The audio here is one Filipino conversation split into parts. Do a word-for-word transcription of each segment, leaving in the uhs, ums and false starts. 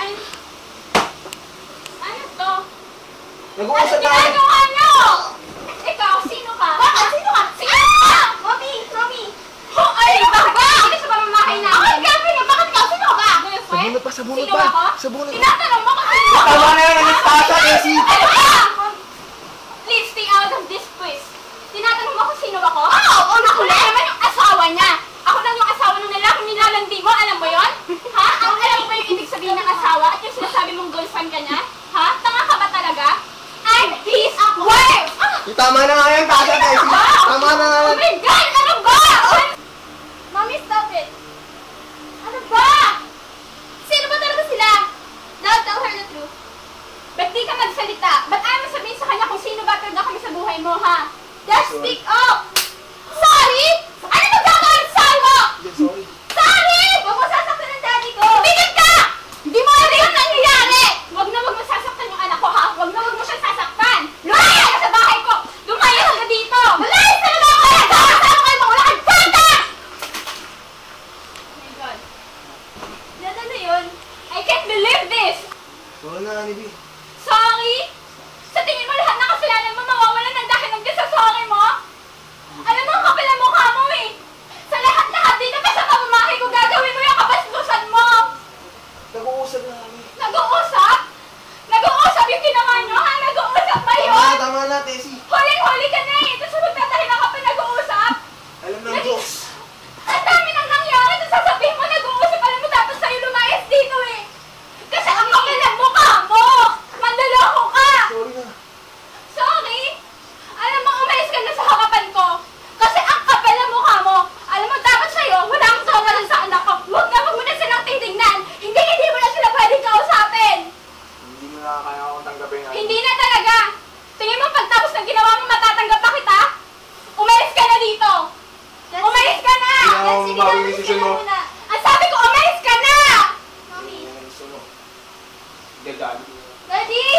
naman? Ano to? Nag-uusap na kami. Ano ginagawa nyo? Ikaw, sino ka? Bakit? Sino ka? Sino ka? Mami! Mami! Oh, ay! Bakit? Bakit ka sa pamamahay namin? Ako, girlfriend niya! Bakit ka? Sino ka? Sabunot pa, sabunot sino pa! Sino ako? Sabunot pa! Tinatanong mo kung sino ako? Tama na yan! Nanistasya, Casey! Ano ba? Please, stay out of this quiz. Tinatanong mo kung sino ako? Oo! Oh, oh, ako lang naman yung asawa niya! Ako lang yung asawa ng lalaking nilalandi mo, alam mo yon? Ha? Ang alam mo ba yung ibig sabihin ng asawa at yung sinasabi mong girlfriend ka niya? Ha? Tanga ka ba talaga? I'm his wife! Tama na nga yan, Tasha, Casey! Tama na nga yan! Oh my God! Ano ba? Mommy, stop it! Ano ba? Sino ba talaga sila? Now, tell her the truth. Ba't di ka magsalita? Ba't ayaw mo sabihin sa kanya kung sino ba talaga kami sa buhay mo, ha? Just speak up! Sorry? Ano ba gagawin sa mo? Yeah, sorry. Sorry! Huwag mo sasaktan ng daddy ko! Tumigil ka! Hindi mo alam yung nangyayari! Huwag na huwag mo sasaktan yung anak ko, ha? Huwag na huwag mo siyang sasaktan! Lumaya ka sa bahay ko! Lumaya ka dito! Malayas na naman ako! Kasama kayo mga wala kang bata! Oh my God. Ano na yun? I can't believe this! Wala na, Anibi. Sorry? Sa tingin mo lahat ng kasalanan mo mawawalan ng dahil ng Diyos sa sorry mo? Alam mo, ang kapal ang mukha mo eh! Sa lahat-lahat dito pa sa pamamahay ko gagawin mo yung kabaslusan mo! Nag-uusap na kami. Nag-uusap? Nag-uusap yung ginawa nyo, ha? Nag-uusap ba yun? Tama na, tama na, Tessie. Huling-huli ka na eh! Tapos magtatahilan ka pa nag-uusap? Alam ng Diyos. Ang dami nang nangyari, tapos sasabihin mo nag-uusap, alam mo dapat sa'yo lumayas dito eh! Kasi ang kapal ang mukha mo! Manloloko ka! Sorry na. Sorry? Alam mo, umalis ka na sa harapan ko! Kasi ang kapal ang mukha mo! Alam mo, dapat sa'yo, wala akong tawalan sa anak ko! Huwag na, huwag mo na silang titignan! Hindi, hindi mo na sila pwedeng kausapin! Hindi mo nakakaya akong tanggapin nga. Hindi na talaga! Tingin mo pagtapos ng ginawa mo, matatanggap pa kita? Umalis ka na dito! Umalis ka na! Hindi na ako mawilisisyon mo. Ang sabi ko, umalis ka na! Mami. Hindi na gusto mo. Gagal. Daddy!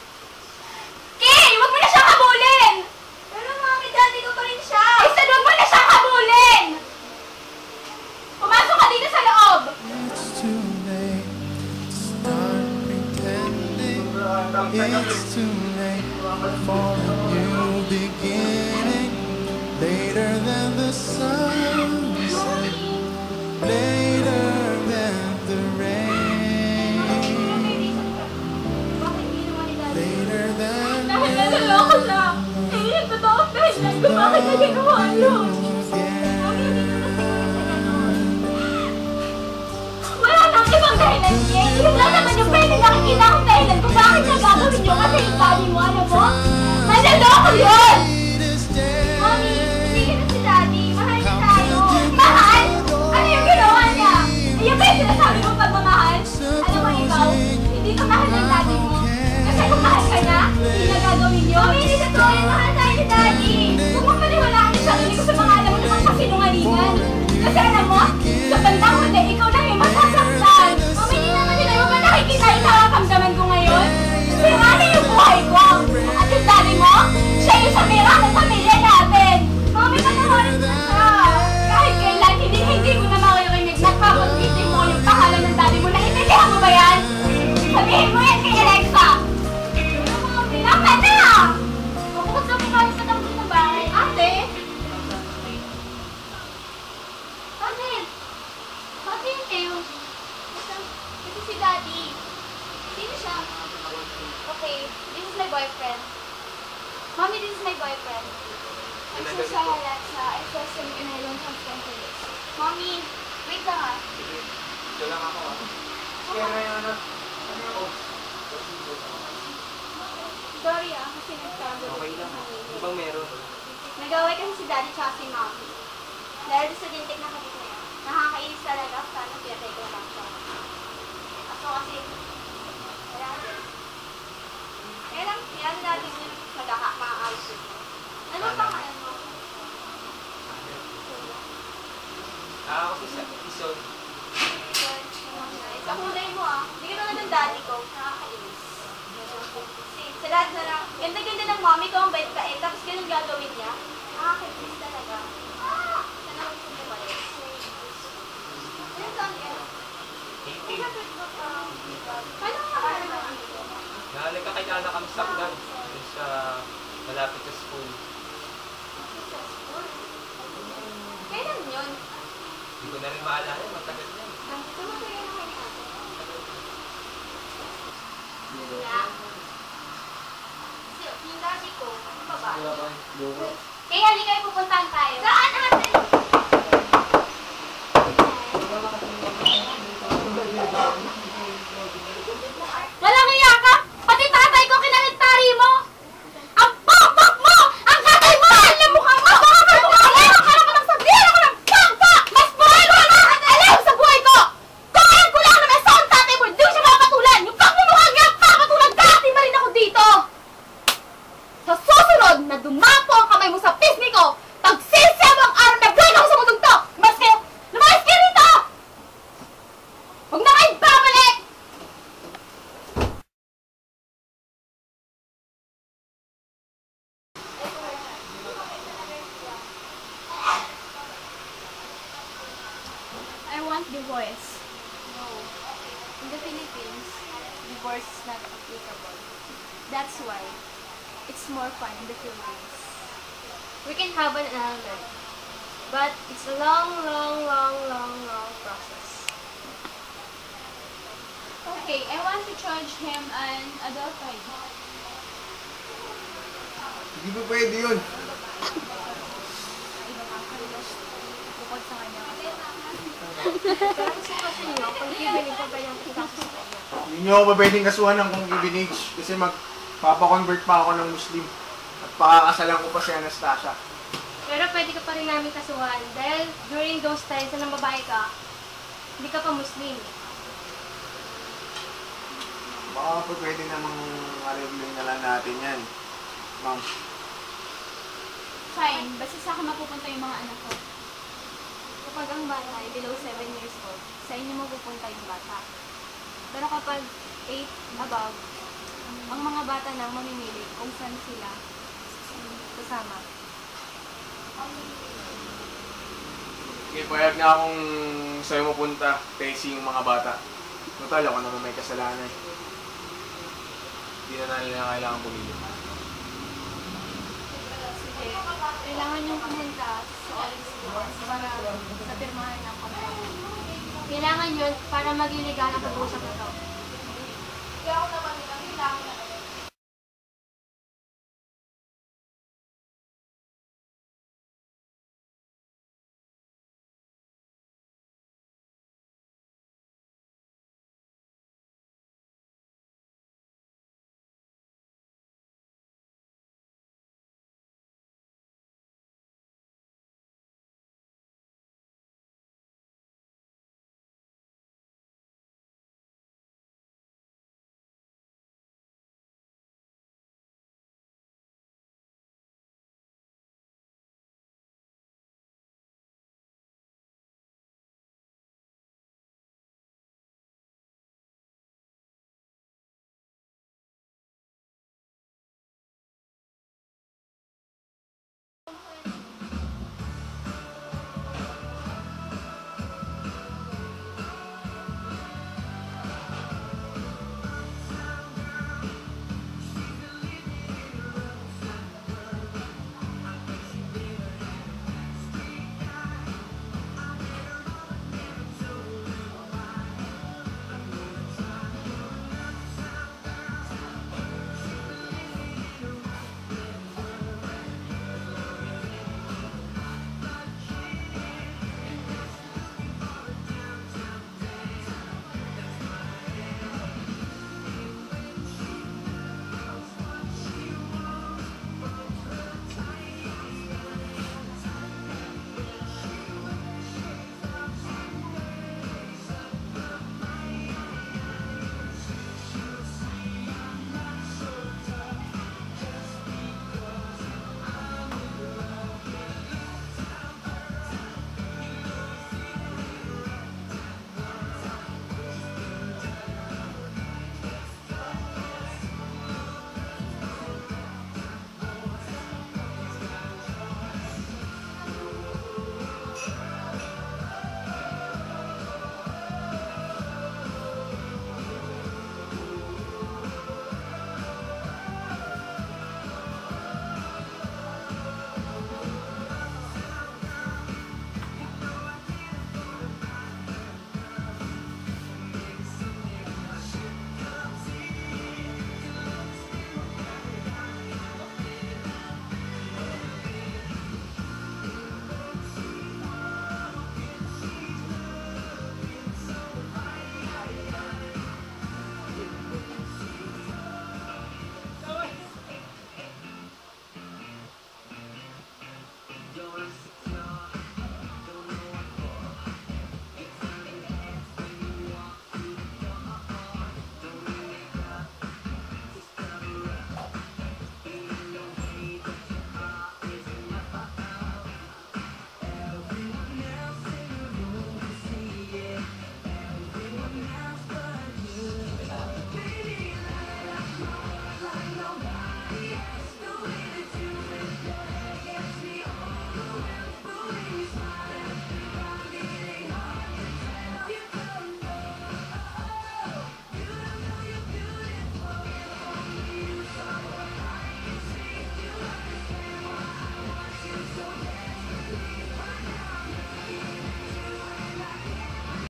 Kay! Huwag mo na siyang habulin! Pero mami, daddy ko pa rin siya! I said, huwag mo na siyang habulin! Pumasok ka dito sa loob! It's too late to start pretending. It's too late for a new beginning. Later than the sun, later than the rain, later than Dahil naloloko siya! Hindi yung totoo dahil lang kung bakit na ginawa yun! Wala nang ibang dahilan, Kay! Yun lang naman yung pwede nakikita akong dahilan kung bakit niya gagawin yun kasi yung daddy mo, ano mo? Naloloko yun! Mami, hindi ka na si daddy. Mahal niya tayo. Mahal? Ano yung ginawa niya? Ayun ba yung sinasabi mong pagmamahal? Alam mo ikaw, hindi ka mahal ng daddy mo. Kasi kung mahal ka niya, hindi na gagawin yun. Mami, hindi totoo yun. Mahal tayo ni daddy. Huwag mo paniwalaan yung sarili ko sa mga alam mo namang kasinungalingan. Kasi alam mo, sa bandang huli, ikaw lang yung masasaktan. Mami, hindi naman nila yung ba nakikita yung nakakamdaman ko ngayon? Sirali yung buhay ko. At yung daddy mo, siya yung samira ng pamilya natin. Mami, panawarin mo na siya. Kahit kailan, hindi hindi ko na makirinig. Nagpapag-meeting mo yung pangalan ng daddy mo. Naintindihan mo ba yan? Sabihin mo yan kay Alexa. Mami, tama na! Bukas na pumayos na ng gusto bahay. Ate? Bakit? Bakit yun kayo? Ito si daddy. Sino siya? Okay, this is my boyfriend. Mommy, this is my boyfriend. I'm so sorry, Alexa. I trust him and I don't have time for this. Mommy, wait lang ah. Ito lang ako ah. Kaya na yan anak. Ano ako? Sorry ah, kasi nagtago. Okay lang ah. Ano bang meron? Nag-away kasi si daddy tsaka si mommy. Dahil sa dintik na kapit na yan. Nakakainis talaga. Sana pinatay ko lang siya. Aso kasi, wala din. Kaya lang, yan natin yung magkakaayos yun. Ano ba pangalan mo? Ah, ako si Ison. Sa kulay mo ah. Hindi ka tulad ng daddy ko. Nakakainis. Sa lahat na lang. Ganda-ganda ng mommy ko, ang bait ka eh. Tapos ganun gagawin niya. Nakakainis talaga. Ah! Sana ako gusto mo umalis. Ano saan ka? fourteen. Paano ka nakakalaman? Nagkakilala kami sa Agad. Dun sa malapit sa school. Kailan yun? Hindi ko na rin maalala. Matagal na yun. Tumatagal na kayo ni ate. Wala. Yung daddy ko, ano ba ba? Kaya hindi kayo pupuntahan tayo. Saan ate? Walang iya ka! Pati tatay ko kinalitari mo! Ang pok-pok mo! Ang tatay mo! Alam mo ka mo! Baka ka tumakas! Akala ko lang sabihin ako ng pok-pok! Mas buhay ko ang nakakaalam sa buhay ko! Kung alam ko lang na may sound tatay mo, hindi ko siya mapatulan! Yung pagmumukhang yan, papatulan ka! Di ma rin ako dito! Sa susunod na dumapo ang kamay mo sa pisngi ko, tagsisiya mo ang araw na buhay ako sa mundong to! Mas kayo, lumayas kayo rito! Huwag na kayo babalik! I want divorce. No. In the Philippines, divorce is not applicable. That's why it's more fun in the Philippines. We can have an annulment, but it's a long, long, long, long, long process. Okay, I want to charge him an adultery. Hindi ba pwede yun? Iba ka, Carlos. Bukod sa kanya. Pero kasi kasi nyo, pag ibili pa ba yung ikaso sa kanya? Hindi nyo ako pwedeng kasuhan ng concubinage kasi magpapakonvert pa ako ng Muslim at pakakasalan ko pa si Anastasia. Pero pwede ka pa rin namin kasuhan dahil during those times na ng babae ka, hindi ka pa Muslim. Baka po pwede namang ma-review na lang natin yan. Ma'am. Fine, basta sa akin mapupunta yung mga anak ko. Kapag ang bata ay below seven years old, sa inyo mapupunta yung bata. Pero kapag eight above, ang mga bata nang mamimili kung saan sila kasama. Okay, payag na akong sa'yo mapunta, Tessie, yung mga bata. Total, ako naman may kasalanan. Hindi na na nila kailangan pumili. Sige, kailangan niyong pumunta sa office para sa pirmahan ng contract. Kailangan yun para maging legal ang pag-uusap ito. Kaya ako naman nila, kailangan